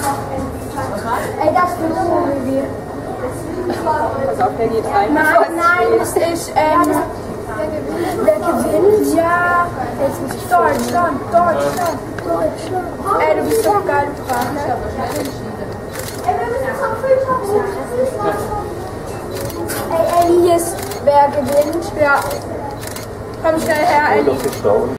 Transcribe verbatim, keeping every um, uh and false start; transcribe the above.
Ey, das wird so wie. Pass auf, der geht rein. Nein, nein, es ist, ähm, wer gewinnt? Ja, jetzt muss ich Deutschland, Deutschland, Deutschland. Ey, du bist doch geil dran, ne? Ey, wir müssen zum Filter. Ey, Elias, wer gewinnt? Ja. Komm schnell her, Elias.